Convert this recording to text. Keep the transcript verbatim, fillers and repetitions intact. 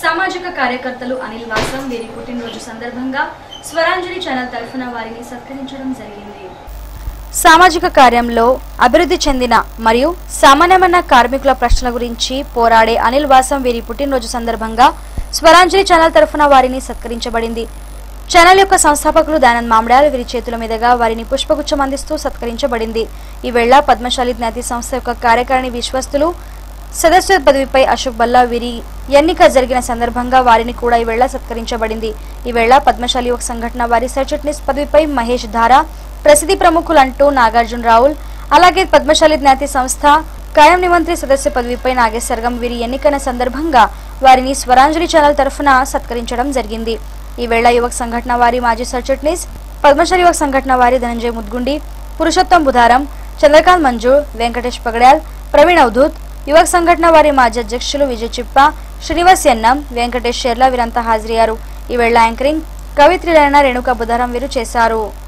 సామాజిక కార్యకర్తలు అనిల్ వాసం వీరి పుట్టినరోజు సందర్భంగా స్వరాంజలి ఛానల్ తరఫున వారిని సత్కరించడం జరిగింది. సామాజిక కార్యంలో అభివృద్ధి చెందిన మరియు సామాన్యమైన కార్మికుల ప్రశ్నల గురించి పోరాడే అనిల్ వాసం వీరి పుట్టినరోజు సందర్భంగా స్వరాంజలి ఛానల్ తరఫున వారిని సత్కరించబడింది. ఛానల్ యొక్క సంస్థాపకులు దయానంద్ మామిడాల్ వీరి చేతుల మీదుగా వారిని పుష్పగుచ్చం అందిస్తూ సత్కరించబడింది. ఈ వేళ పద్మశాలి జ్ఞాతి సంస్థ యొక్క కార్యకారిణి విశ్వస్తులు సదస్య పదవిపై అశోక్ బల్లా వీరి ఎన్నిక జరిగిన సందర్భంగా వారిని కూడా ఈ వేళ సత్కరించబడింది. ఈ వేళ పద్మశాలి యువక సంఘటన వారి సర్చట్నిస్ పదవిపై మహేష్ ధారా, ప్రసిద్ధి ప్రముఖులంటూ నాగార్జున రావుల్, అలాగే పద్మశాలి జ్ఞాతి సంస్థ కాయం నిమంత్రి సదస్య పదవిపై నాగేశ్వరగం వీరి ఎన్నికైన సందర్భంగా వారిని స్వరాంజలి ఛానల్ తరఫున సత్కరించడం జరిగింది. ఈ వేళ యువక సంఘటన వారి మాజీ సర్చట్నిస్, పద్మశాలి యువక సంఘటన వారి ధనంజయ ముద్గుండి, పురుషోత్తం బుధారం, చంద్రకాంత్ మంజూర్, వెంకటేష్ పగడ్యాల్, ప్రవీణ్ అవధూత్, యువక సంఘటన వారి మాజీ అధ్యక్షులు విజయ్ చిప్ప, శ్రీనివాస్ ఎన్నం, వెంకటేష్ షెర్ల వీరంతా హాజరయ్యారు. ఈ వేళ యాంకరింగ్ కవిత్రి రేణుకా బుధారం వీరు చేశారు.